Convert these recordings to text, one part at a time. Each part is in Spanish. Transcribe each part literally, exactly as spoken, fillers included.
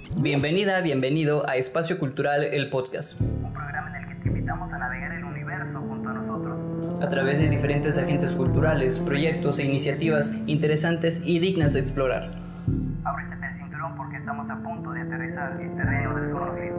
Bienvenida, bienvenido a Espacio Cultural, el podcast. Un programa en el que te invitamos a navegar el universo junto a nosotros. A través de diferentes agentes culturales, proyectos e iniciativas interesantes y dignas de explorar. Ábrete el cinturón porque estamos a punto de aterrizar en terreno desconocido.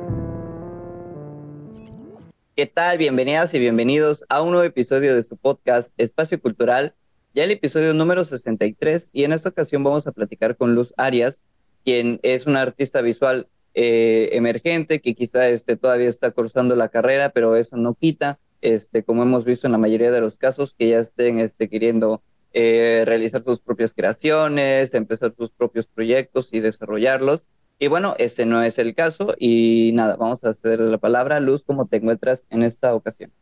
¿Qué tal? Bienvenidas y bienvenidos a un nuevo episodio de su podcast Espacio Cultural, ya el episodio número sesenta y tres, y en esta ocasión vamos a platicar con Luz Arias, quien es una artista visual eh, emergente, que quizá este, todavía está cursando la carrera, pero eso no quita, este, como hemos visto en la mayoría de los casos, que ya estén este, queriendo eh, realizar sus propias creaciones, empezar sus propios proyectos y desarrollarlos. Y bueno, este no es el caso y nada, vamos a cederle la palabra. Luz, ¿cómo te encuentras en esta ocasión?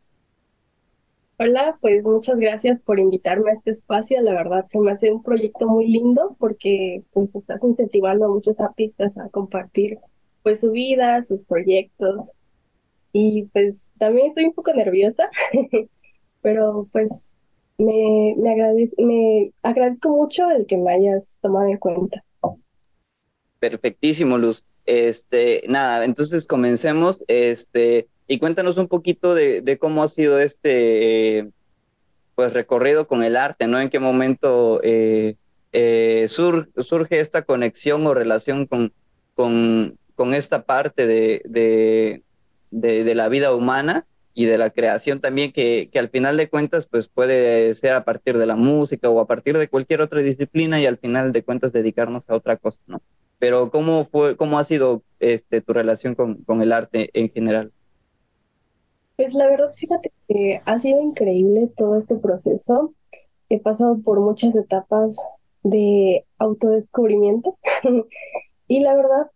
Hola, pues muchas gracias por invitarme a este espacio. La verdad se me hace un proyecto muy lindo porque pues estás incentivando a muchos artistas a compartir pues su vida, sus proyectos y pues también estoy un poco nerviosa, pero pues me, me agradez- me agradezco mucho el que me hayas tomado en cuenta. Perfectísimo, Luz. Este, nada, entonces comencemos, este, y cuéntanos un poquito de, de cómo ha sido este, eh, pues, recorrido con el arte, ¿no? En qué momento eh, eh, sur- surge esta conexión o relación con, con, con esta parte de, de, de, de la vida humana y de la creación también, que, que al final de cuentas, pues puede ser a partir de la música o a partir de cualquier otra disciplina y al final de cuentas dedicarnos a otra cosa, ¿no? Pero ¿cómo fue, cómo ha sido este, tu relación con, con el arte en general? Pues la verdad, fíjate que ha sido increíble todo este proceso. He pasado por muchas etapas de autodescubrimiento y la verdad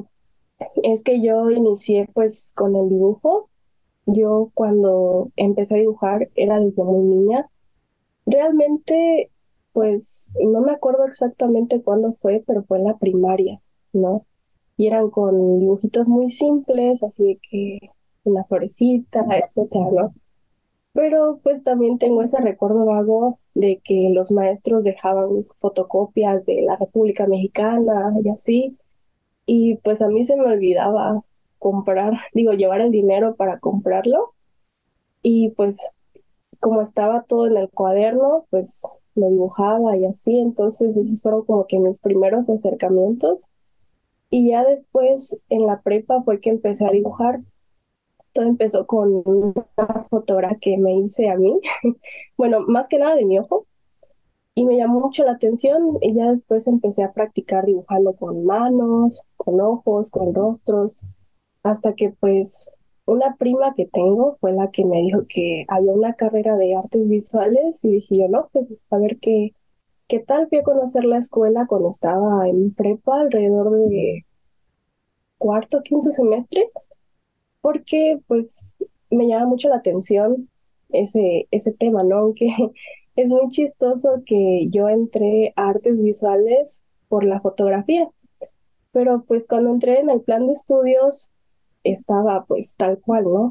es que yo inicié pues con el dibujo. Yo cuando empecé a dibujar era desde muy niña. Realmente pues no me acuerdo exactamente cuándo fue, pero fue en la primaria, ¿no? Y eran con dibujitos muy simples, así de que una florecita, etcétera, ¿no? Pero pues también tengo ese recuerdo vago de que los maestros dejaban fotocopias de la República Mexicana y así, y pues a mí se me olvidaba comprar, digo, llevar el dinero para comprarlo, y pues como estaba todo en el cuaderno, pues lo dibujaba y así, entonces esos fueron como que mis primeros acercamientos, y ya después en la prepa fue que empecé a dibujar. Todo empezó con una fotografía que me hice a mí, bueno, más que nada de mi ojo, y me llamó mucho la atención y ya después empecé a practicar dibujando con manos, con ojos, con rostros, hasta que pues una prima que tengo fue la que me dijo que había una carrera de artes visuales y dije yo, no, pues a ver qué, qué tal. Fui a conocer la escuela cuando estaba en prepa, alrededor de cuarto, quinto semestre, porque pues me llama mucho la atención ese, ese tema, ¿no? Aunque es muy chistoso que yo entré a artes visuales por la fotografía, pero pues cuando entré en el plan de estudios estaba pues tal cual, ¿no?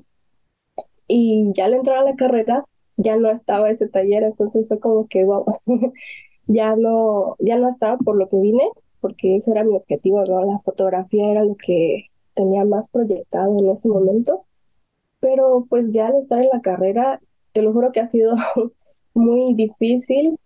Y ya al entrar a la carrera ya no estaba ese taller, entonces fue como que, wow, ya no, ya no estaba por lo que vine, porque ese era mi objetivo, ¿no? La fotografía era lo que tenía más proyectado en ese momento. Pero pues ya al estar en la carrera, te lo juro que ha sido muy difícil,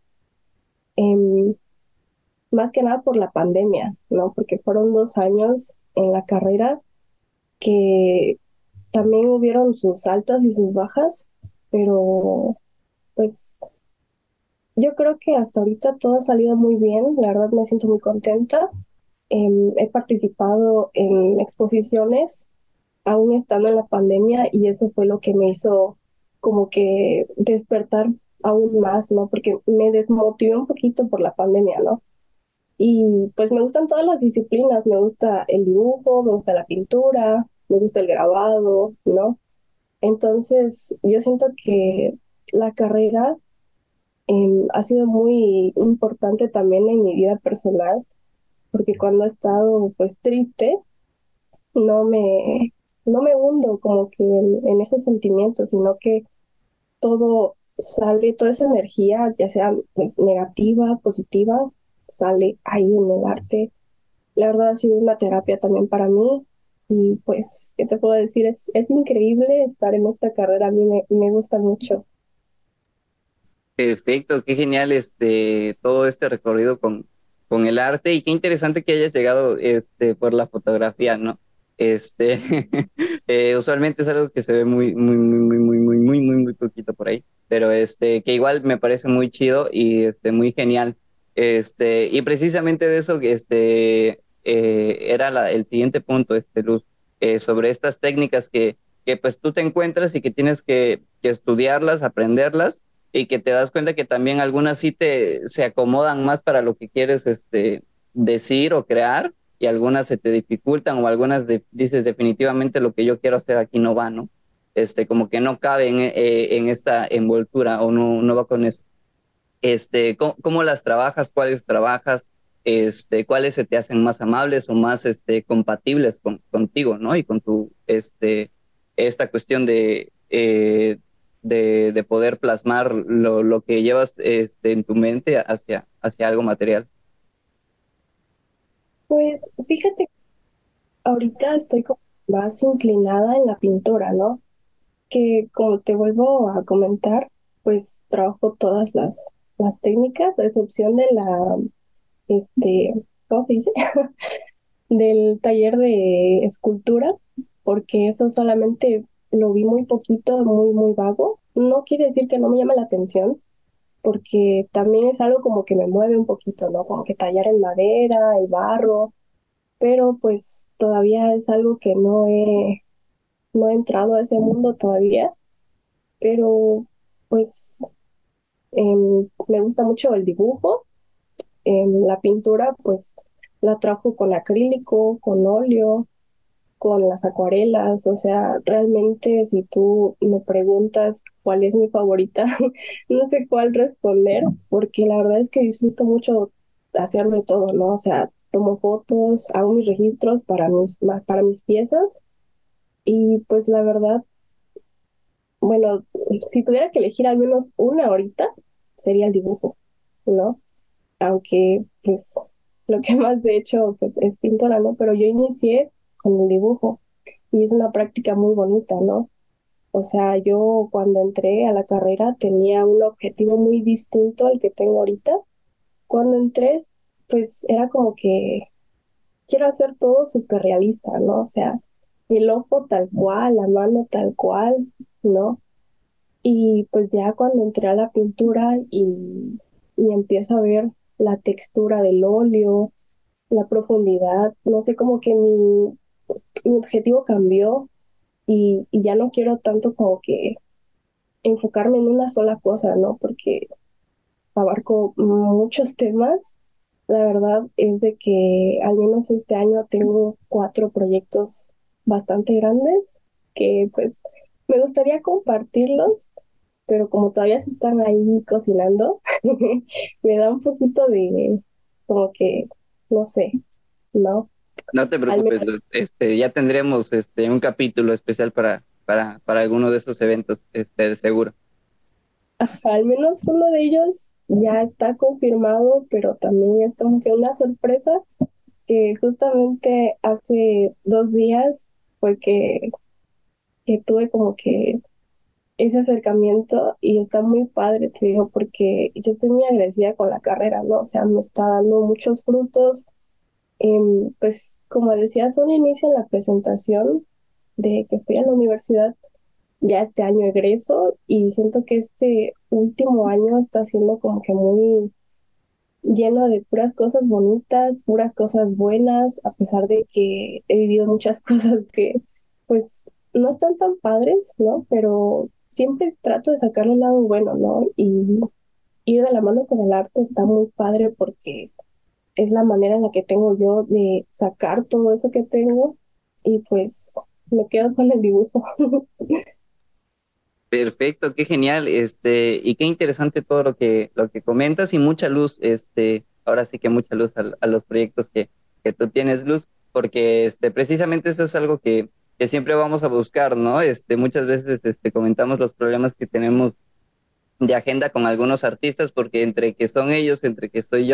em, más que nada por la pandemia, ¿no? Porque fueron dos años en la carrera que también hubieron sus altas y sus bajas, pero pues yo creo que hasta ahorita todo ha salido muy bien, la verdad me siento muy contenta. Em, he participado en exposiciones aún estando en la pandemia y eso fue lo que me hizo como que despertar aún más, ¿no? Porque me desmotivé un poquito por la pandemia, ¿no? Y pues me gustan todas las disciplinas, me gusta el dibujo, me gusta la pintura, me gusta el grabado, ¿no? Entonces yo siento que la carrera em, ha sido muy importante también en mi vida personal, porque cuando he estado pues triste, no me, no me hundo como que en, en esos sentimientos, sino que todo sale, toda esa energía, ya sea pues, negativa, positiva, sale ahí en el arte. la verdad ha sido una terapia también para mí. Y pues, ¿qué te puedo decir? Es, es increíble estar en esta carrera, a mí me, me gusta mucho. Perfecto, qué genial este, todo este recorrido con, con el arte y qué interesante que hayas llegado este, por la fotografía, ¿no? Este, eh, usualmente es algo que se ve muy, muy, muy, muy, muy, muy, muy, muy, muy poquito por ahí, pero este, que igual me parece muy chido y este, muy genial. Este, y precisamente de eso, este, eh, era la- el siguiente punto, este, Luz, eh, sobre estas técnicas que, que pues tú te encuentras y que tienes que, que estudiarlas, aprenderlas y que te das cuenta que también algunas sí te se acomodan más para lo que quieres este, decir o crear y algunas se te dificultan o algunas de, dices definitivamente lo que yo quiero hacer aquí no va, ¿no? Este, como que no cabe en, eh, en esta envoltura o no, no va con eso. Este, ¿cómo, cómo las trabajas? ¿Cuáles trabajas? Este, ¿cuáles se te hacen más amables o más este, compatibles con, contigo, ¿no? Y con tu, este, esta cuestión de, eh, de, de poder plasmar lo, lo que llevas este, en tu mente hacia, hacia algo material. Pues fíjate, ahorita estoy como más inclinada en la pintura, ¿no? Que como te vuelvo a comentar, pues trabajo todas las, las técnicas, a excepción de la, este, ¿cómo se dice? Del taller de escultura, porque eso solamente lo vi muy poquito, muy, muy vago. No quiere decir que no me llame la atención, porque también es algo como que me mueve un poquito, ¿no? Como que tallar en madera, el barro, pero pues todavía es algo que no he, no he entrado a ese mundo todavía, pero pues em, me gusta mucho el dibujo, em, la pintura, pues la trabajo con acrílico, con óleo, con las acuarelas, o sea, realmente si tú me preguntas cuál es mi favorita, no sé cuál responder, porque la verdad es que disfruto mucho hacerme todo, ¿no? O sea, tomo fotos, hago mis registros para mis, ma- para mis piezas y pues la verdad, bueno, si tuviera que elegir al menos una ahorita, sería el dibujo, ¿no? Aunque pues lo que más de hecho pues, es pintora, ¿no? Pero yo inicié con el dibujo y es una práctica muy bonita, ¿no? O sea, yo cuando entré a la carrera tenía un objetivo muy distinto al que tengo ahorita. Cuando entré, pues era como que quiero hacer todo súper realista, ¿no? O sea, el ojo tal cual, la mano tal cual, ¿no? Y pues ya cuando entré a la pintura y, y empiezo a ver la textura del óleo, la profundidad, no sé, como que mi, mi objetivo cambió y, y ya no quiero tanto como que enfocarme en una sola cosa, ¿no? Porque abarco muchos temas. La verdad es de que al menos este año tengo cuatro proyectos bastante grandes que pues me gustaría compartirlos, pero como todavía se están ahí cocinando, me da un poquito de como que, no sé, ¿no? No te Al preocupes, menos, Luz, este, ya tendremos este, un capítulo especial para, para, para alguno de esos eventos, este, de seguro. al menos uno de ellos ya está confirmado, pero también es como que una sorpresa que justamente hace dos días fue que, que tuve como que ese acercamiento y está muy padre, te digo, porque yo estoy muy agradecida con la carrera, ¿no? O sea, me está dando muchos frutos. Em, pues como decías, un inicio en la presentación de que estoy en la universidad, ya este año egreso y siento que este último año está siendo como que muy lleno de puras cosas bonitas, puras cosas buenas, a pesar de que he vivido muchas cosas que pues no están tan padres, ¿no? Pero siempre trato de sacarle un lado bueno, ¿no? Y ir de la mano con el arte está muy padre porque es la manera en la que tengo yo de sacar todo eso que tengo y pues me quedo con el dibujo. Perfecto, qué genial, este, y qué interesante todo lo que, lo que comentas y mucha luz, este, ahora sí que mucha luz a, a los proyectos que, que tú tienes, Luz, porque este, precisamente eso es algo que, que siempre vamos a buscar, ¿no? Este, muchas veces este, comentamos los problemas que tenemos de agenda con algunos artistas, porque entre que son ellos, entre que soy yo,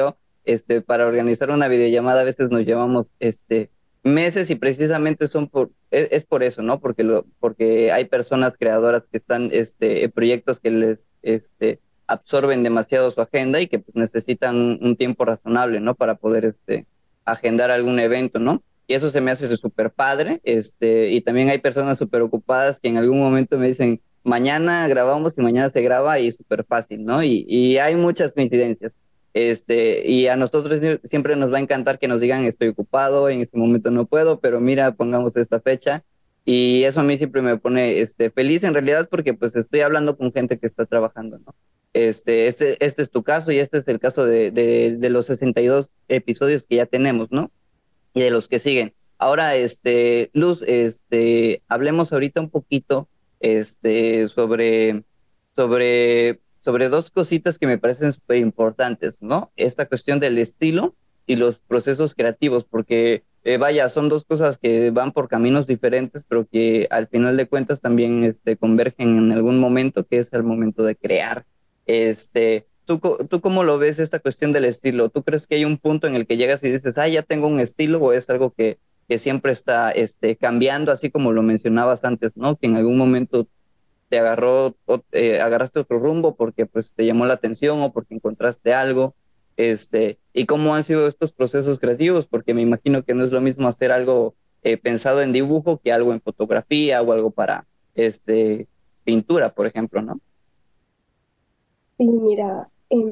este, para organizar una videollamada a veces nos llevamos, este, meses y precisamente son por, es, es por eso, ¿no? Porque, lo, porque hay personas creadoras que están, este, en proyectos que les, este, absorben demasiado su agenda y que pues, necesitan un, un tiempo razonable, ¿no? Para poder, este, agendar algún evento, ¿no? Y eso se me hace súper padre, este, y también hay personas súper ocupadas que en algún momento me dicen, mañana grabamos y mañana se graba y súper fácil, ¿no? Y, y hay muchas coincidencias. Este, y a nosotros siempre nos va a encantar que nos digan estoy ocupado, en este momento no puedo, pero mira, pongamos esta fecha. Y eso a mí siempre me pone este, feliz en realidad porque pues estoy hablando con gente que está trabajando, ¿no? Este, este, este es tu caso y este es el caso de, de, de los sesenta y dos episodios que ya tenemos, ¿no? Y de los que siguen. Ahora, este, Luz, este, hablemos ahorita un poquito, este, sobre, sobre, sobre dos cositas que me parecen súper importantes, ¿no? Esta cuestión del estilo y los procesos creativos, porque, eh, vaya, son dos cosas que van por caminos diferentes, pero que al final de cuentas también, este, convergen en algún momento, que es el momento de crear. Este, ¿Tú, ¿Tú cómo lo ves esta cuestión del estilo? ¿Tú crees que hay un punto en el que llegas y dices, ah, ya tengo un estilo o es algo que, que siempre está este, cambiando, así como lo mencionabas antes, ¿no? Que en algún momento te agarró, o, eh, agarraste otro rumbo porque pues te llamó la atención o porque encontraste algo, este, ¿y cómo han sido estos procesos creativos? Porque me imagino que no es lo mismo hacer algo eh, pensado en dibujo que algo en fotografía o algo para este, pintura, por ejemplo, ¿no? Sí, mira, em,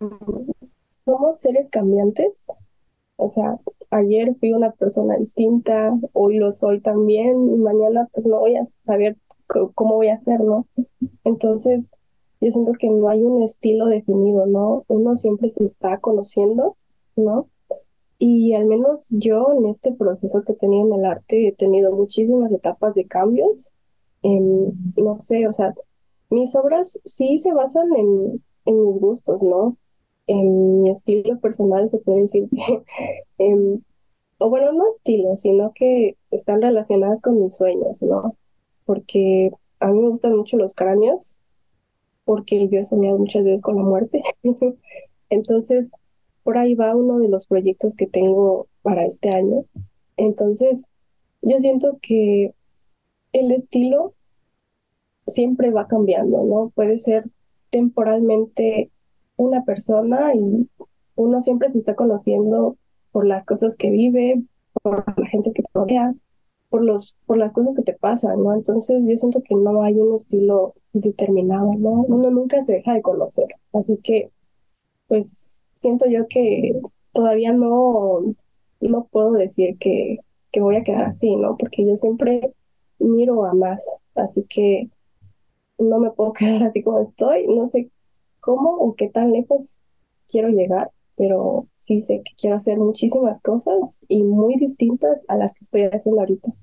somos seres cambiantes. O sea, ayer fui una persona distinta, hoy lo soy también, y mañana pues no voy a saber c- cómo voy a ser, ¿no? Entonces, yo siento que no hay un estilo definido, ¿no? Uno siempre se está conociendo, ¿no? Y al menos yo en este proceso que he tenido en el arte he tenido muchísimas etapas de cambios. En, no sé, o sea, mis obras sí se basan en, en mis gustos, ¿no? En mi estilo personal se puede decir que, em, o bueno, no estilo, sino que están relacionadas con mis sueños, ¿no? Porque a mí me gustan mucho los cráneos, porque yo he soñado muchas veces con la muerte. Entonces, por ahí va uno de los proyectos que tengo para este año. Entonces, yo siento que el estilo siempre va cambiando, ¿no? Puede ser temporalmente una persona y uno siempre se está conociendo por las cosas que vive, por la gente que te rodea, por los, por las cosas que te pasan, ¿no? Entonces yo siento que no hay un estilo determinado, ¿no? Uno nunca se deja de conocer. Así que, pues, siento yo que todavía no, no puedo decir que, que voy a quedar así, ¿no? Porque yo siempre miro a más. Así que no me puedo quedar así como estoy, no sé cómo o qué tan lejos quiero llegar, pero sí sé que quiero hacer muchísimas cosas y muy distintas a las que estoy haciendo ahorita.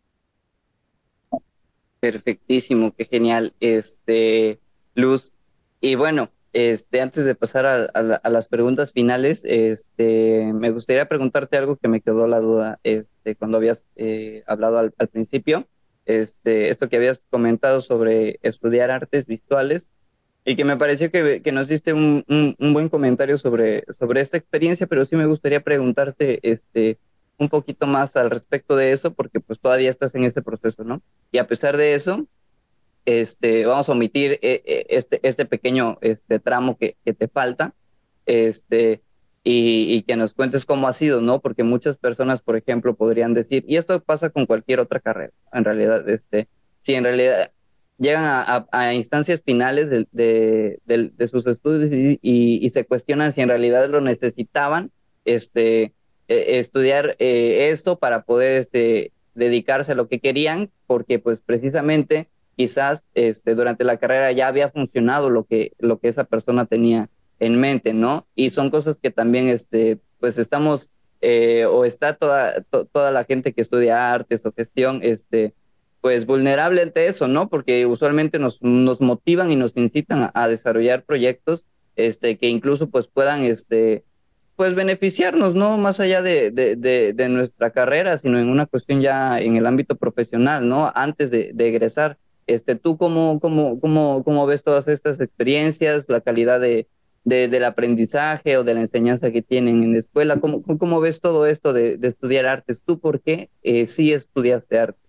Perfectísimo, qué genial, este, Luz. Y bueno, este, antes de pasar a, a la- a las preguntas finales, este, me gustaría preguntarte algo que me quedó la duda, este, cuando habías eh, hablado al, al principio, este, esto que habías comentado sobre estudiar artes visuales y que me pareció que, que nos diste un, un, un buen comentario sobre, sobre esta experiencia, pero sí me gustaría preguntarte, este, un poquito más al respecto de eso, porque pues todavía estás en este proceso, ¿no? Y a pesar de eso, este, vamos a omitir eh, eh, este, este pequeño este, tramo que, que te falta, este, y, y que nos cuentes cómo ha sido, ¿no? Porque muchas personas, por ejemplo, podrían decir, y esto pasa con cualquier otra carrera, en realidad, este, si en realidad llegan a, a- a instancias finales de, de, de- de sus estudios y, y- y se cuestionan si en realidad lo necesitaban, este, eh, estudiar eh, esto para poder este, dedicarse a lo que querían, porque pues precisamente quizás este, durante la carrera ya había funcionado lo que, lo que esa persona tenía en mente, ¿no? Y son cosas que también, este, pues estamos, eh, o está toda, to, toda la gente que estudia artes o gestión, este, pues vulnerable ante eso, ¿no? Porque usualmente nos, nos motivan y nos incitan a, a desarrollar proyectos, este, que incluso pues puedan, este, pues beneficiarnos, ¿no? Más allá de, de, de, de nuestra carrera, sino en una cuestión ya en el ámbito profesional, ¿no? Antes de, de egresar. Este, ¿tú cómo, cómo, cómo, cómo ves todas estas experiencias, la calidad de, de- del aprendizaje o de la enseñanza que tienen en la escuela. ¿Cómo, cómo cómo ves todo esto de, de estudiar artes? ¿Tú por qué eh, sí estudiaste arte?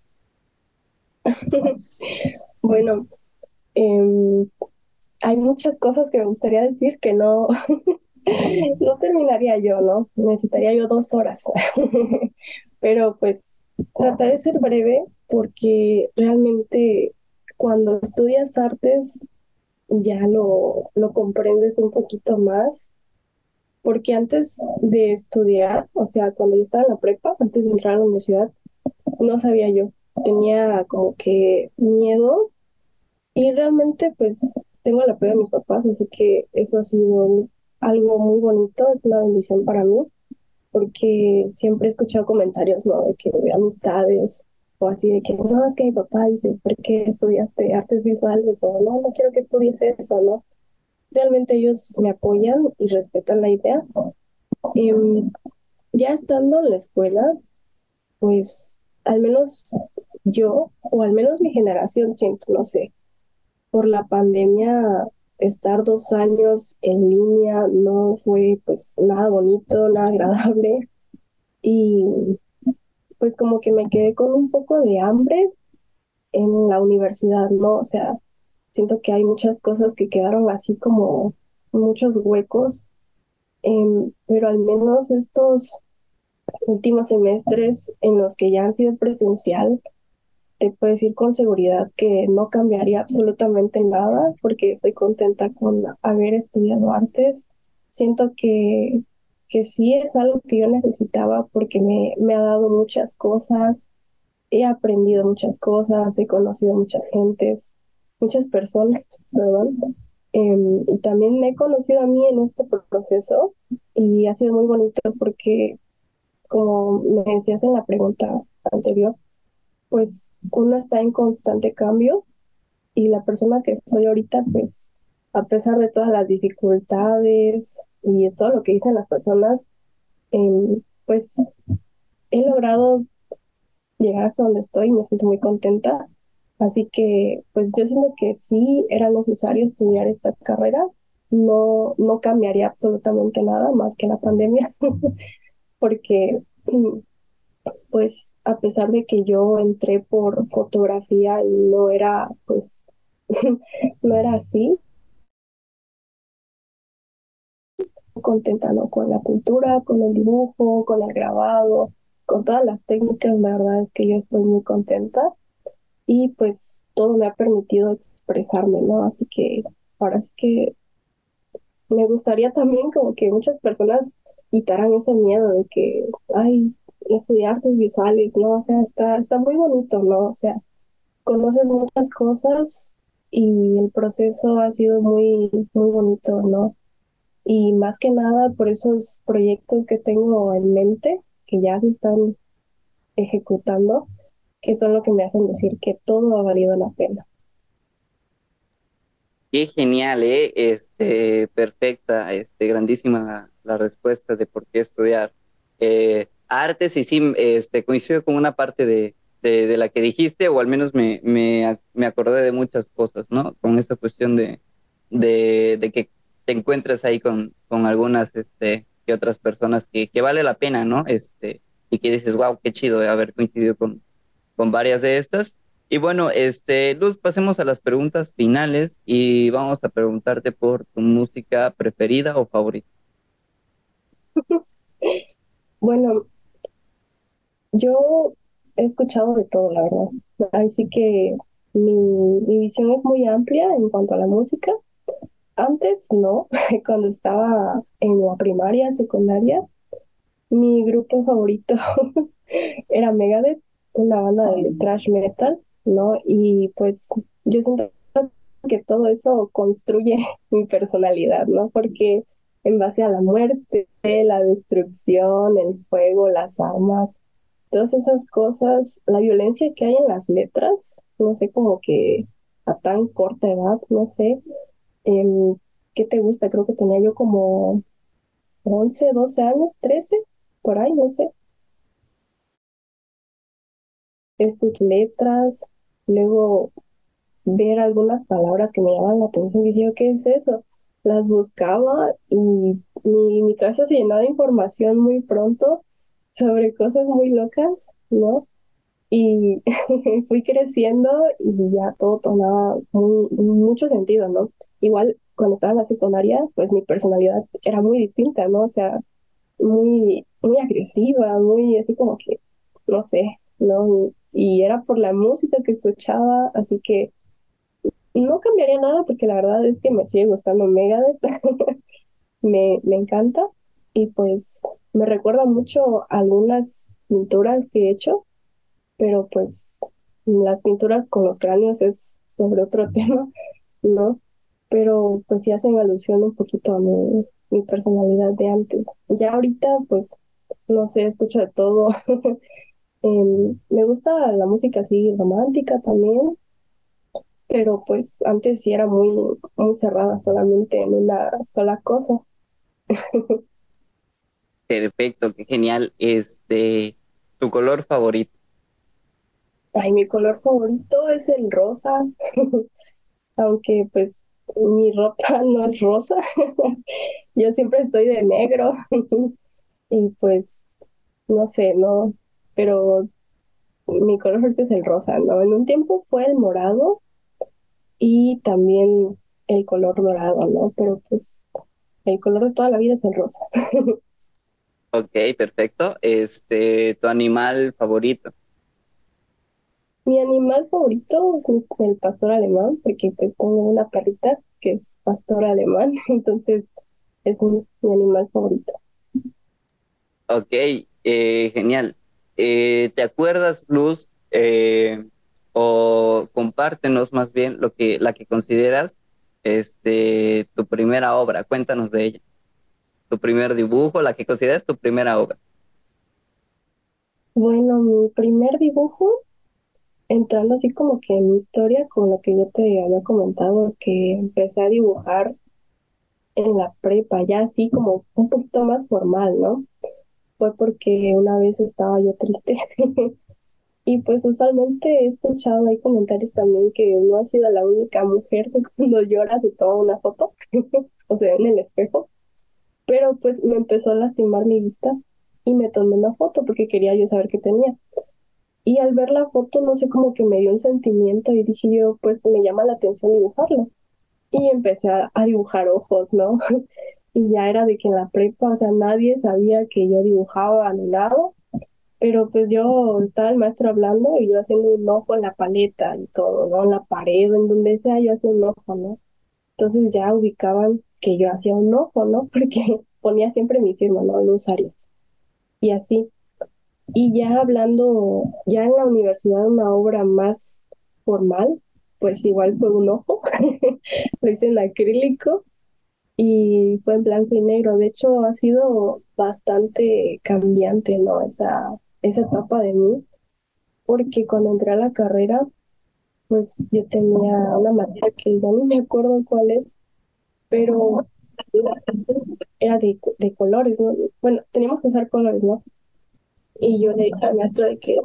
Bueno, em, hay muchas cosas que me gustaría decir que no, no terminaría yo, ¿no? Necesitaría yo dos horas. Pero pues trataré de ser breve porque realmente cuando estudias artes ya lo, lo comprendes un poquito más. Porque antes de estudiar, o sea, cuando yo estaba en la prepa, antes de entrar a la universidad, no sabía yo. Tenía como que miedo y realmente pues tengo el apoyo de mis papás, así que eso ha sido algo muy bonito, es una bendición para mí, porque siempre he escuchado comentarios, ¿no? De que de amistades o así, de que no, es que mi papá dice, ¿por qué estudiaste artes visuales? O no, no quiero que estudies eso, ¿no? Realmente ellos me apoyan y respetan la idea. Y ya estando en la escuela, pues al menos yo, o al menos mi generación, siento, no sé, por la pandemia, estar dos años en línea no fue pues nada bonito, nada agradable y pues como que me quedé con un poco de hambre en la universidad, ¿no? O sea, siento que hay muchas cosas que quedaron así como muchos huecos, em, pero al menos estos últimos semestres en los que ya han sido presencial, te puedo decir con seguridad que no cambiaría absolutamente nada porque estoy contenta con haber estudiado artes. Siento que, que sí es algo que yo necesitaba porque me, me ha dado muchas cosas, he aprendido muchas cosas, he conocido muchas gentes, muchas personas, perdón. Em, y también me he conocido a mí en este proceso y ha sido muy bonito porque, como me decías en la pregunta anterior, pues uno está en constante cambio y la persona que soy ahorita, pues a pesar de todas las dificultades y de todo lo que dicen las personas, em, pues he logrado llegar hasta donde estoy y me siento muy contenta. Así que pues yo siento que sí era necesario estudiar esta carrera. No, no cambiaría absolutamente nada más que la pandemia, porque pues a pesar de que yo entré por fotografía y no era, pues, no era así, contenta, ¿no? Con la cultura, con el dibujo, con el grabado, con todas las técnicas, la verdad es que yo estoy muy contenta y pues todo me ha permitido expresarme, ¿no? Así que ahora sí que me gustaría también como que muchas personas quitaran ese miedo de que, ay, estudiar artes visuales, ¿no? O sea, está, está muy bonito, ¿no? O sea, conoces muchas cosas y el proceso ha sido muy, muy bonito, ¿no? Y más que nada por esos proyectos que tengo en mente, que ya se están ejecutando, que son lo que me hacen decir que todo ha valido la pena. Qué genial, ¿eh? Este, perfecta, este, grandísima la, la respuesta de por qué estudiar eh, artes y sí, este, coincido con una parte de, de, de la que dijiste, o al menos me, me, ac- me acordé de muchas cosas, ¿no? Con esta cuestión de, de, de que te encuentres ahí con, con algunas, este, que otras personas que, que vale la pena, ¿no? Este, y que dices, wow, qué chido de haber coincidido con, con varias de estas. Y bueno, este, Luz, pasemos a las preguntas finales y vamos a preguntarte por tu música preferida o favorita. Bueno, yo he escuchado de todo, la verdad. Así que mi, mi visión es muy amplia en cuanto a la música. Antes no, cuando estaba en la primaria, secundaria, mi grupo favorito era Megadeth, una banda de thrash metal, ¿no? Y pues yo siento que todo eso construye mi personalidad, ¿no? Porque en base a la muerte, la destrucción, el fuego, las armas, todas esas cosas, la violencia que hay en las letras, no sé, como que a tan corta edad, no sé, em, ¿qué te gusta? Creo que tenía yo como once doce años, trece por ahí, no sé, estas letras, luego ver algunas palabras que me llaman la atención y digo, ¿qué es eso? las buscaba y mi, mi cabeza se llenaba de información muy pronto sobre cosas muy locas, ¿no? Y fui creciendo y ya todo tomaba muy- mucho sentido, ¿no? Igual cuando estaba en la secundaria, pues mi personalidad era muy distinta, ¿no? O sea, muy, muy agresiva, muy así como que, no sé, ¿no? Y era por la música que escuchaba, así que no cambiaría nada porque la verdad es que me sigue gustando Megadeth, me, me encanta y pues me recuerda mucho algunas pinturas que he hecho, pero pues las pinturas con los cráneos es sobre otro tema, ¿no? Pero pues sí hacen alusión un poquito a mi, mi personalidad de antes. Ya ahorita pues no sé, escucho de todo. Em, me gusta la música así romántica también, pero pues antes sí era muy, muy cerrada solamente en una sola cosa. Perfecto, qué genial. Este, tu color favorito. Ay, mi color favorito es el rosa, aunque pues mi ropa no es rosa. Yo siempre estoy de negro y pues no sé, no, pero mi color favorito es el rosa, ¿no? En un tiempo fue el morado y también el color dorado, ¿no? Pero pues el color de toda la vida es el rosa. Ok, perfecto. Este, tu animal favorito. Mi animal favorito es mi- el pastor alemán, porque pues tengo una perrita que es pastor alemán, entonces es mi, mi animal favorito. Ok, eh, genial. Eh, ¿te acuerdas, Luz, eh, o compártenos más bien lo que, la que consideras, este, tu primera obra? Cuéntanos de ella. Tu primer dibujo, la que consideras tu primera obra. Bueno, mi primer dibujo, entrando así como que en mi historia, con lo que yo te había comentado, que empecé a dibujar en la prepa, ya así como un poquito más formal, ¿no? Fue porque una vez estaba yo triste. Y pues usualmente he escuchado, hay comentarios también que no ha sido la única mujer que cuando llora se toma una foto, o sea, en el espejo, pero pues me empezó a lastimar mi vista y me tomé una foto porque quería yo saber qué tenía. Y al ver la foto, no sé, como que me dio un sentimiento y dije yo, pues me llama la atención dibujarlo. Y empecé a, a dibujar ojos, ¿no? Y ya era de que en la prepa, o sea, nadie sabía que yo dibujaba ni nada, pero pues yo estaba el maestro hablando y yo haciendo un ojo en la paleta y todo, ¿no? En la pared, en donde sea, yo hacía un ojo, ¿no? Entonces ya ubicaban que yo hacía un ojo, ¿no? Porque ponía siempre mi firma, ¿no? Luz Arias. Y así. Y ya hablando, ya en la universidad, una obra más formal, pues igual fue un ojo. Lo hice en acrílico y fue en blanco y negro. De hecho, ha sido bastante cambiante, ¿no? Esa, esa etapa de mí porque cuando entré a la carrera, pues yo tenía una materia que ya no me acuerdo cuál es, pero era de, de colores, ¿no? Bueno, teníamos que usar colores, ¿no? Y yo le dije al maestro de que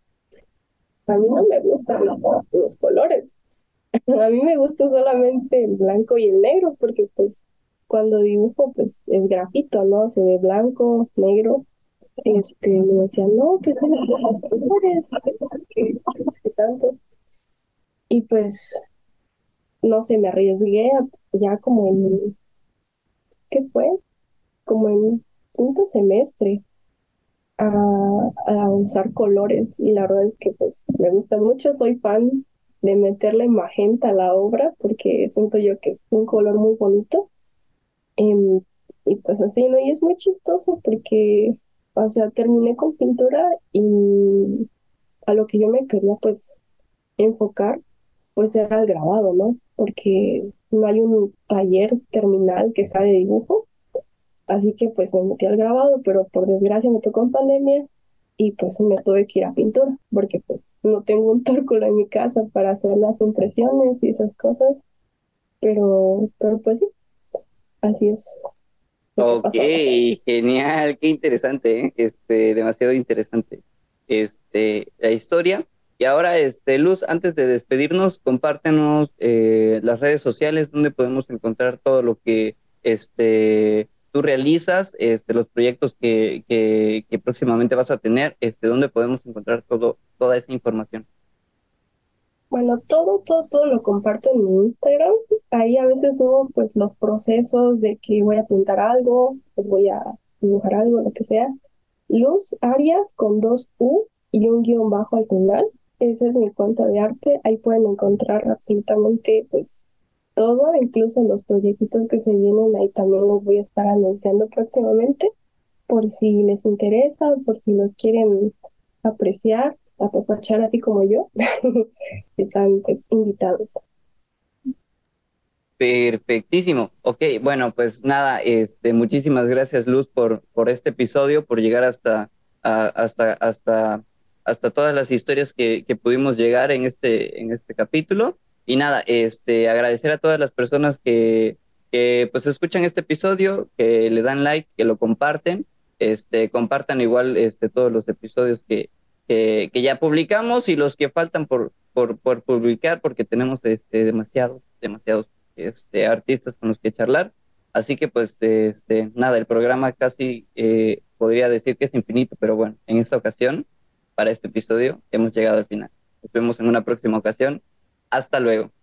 a mí no me gustan los, los colores, a mí me gusta solamente el blanco y el negro, porque pues cuando dibujo, pues es grafito, ¿no? Se ve blanco, negro. Este, me decía, no, pues tienes que usar colores, que no sé qué, que no sé qué tanto. Y pues no sé, me arriesgué a- ya como en, ¿qué fue? Como en quinto semestre a, a usar colores y la verdad es que pues me gusta mucho, soy fan de meterle magenta a la obra porque siento yo que es un color muy bonito. Em, y pues así, ¿no? Y es muy chistoso porque, o sea, terminé con pintura y a lo que yo me quería pues enfocar pues era el grabado, ¿no? Porque no hay un taller terminal que sea de dibujo, así que pues me metí al grabado, pero por desgracia me tocó en pandemia y pues me tuve que ir a pintura, porque pues no tengo un tórculo en mi casa para hacer las impresiones y esas cosas, pero, pero pues sí, así es lo que Ok, pasó. genial, qué interesante, ¿eh? Este, demasiado interesante. Este, la historia. Y ahora, este, Luz, antes de despedirnos, compártenos eh, las redes sociales donde podemos encontrar todo lo que este, tú realizas, este, los proyectos que, que, que próximamente vas a tener, este, donde podemos encontrar todo, toda esa información. Bueno, todo, todo, todo lo comparto en mi Instagram. Ahí a veces subo pues los procesos de que voy a pintar algo, pues voy a dibujar algo, lo que sea. Luz Arias con dos U y un guión bajo al final. Esa es mi cuenta de arte. Ahí pueden encontrar absolutamente pues todo, incluso los proyectitos que se vienen. Ahí también los voy a estar anunciando próximamente por si les interesa, por si los quieren apreciar, apapachar así como yo. Están pues invitados. Perfectísimo. Ok, bueno, pues nada, este, muchísimas gracias, Luz, por, por este episodio, por llegar hasta, a- hasta, hasta, hasta todas las historias que, que pudimos llegar en este, en este capítulo. Y nada, este, agradecer a todas las personas que, que pues escuchan este episodio, que le dan like, que lo comparten, este, compartan igual este, todos los episodios que, que, que ya publicamos y los que faltan por, por, por publicar, porque tenemos este, demasiados, demasiados este, artistas con los que charlar. Así que pues este, nada, el programa casi eh, podría decir que es infinito, pero bueno, en esta ocasión, para este episodio, hemos llegado al final. Nos vemos en una próxima ocasión. Hasta luego.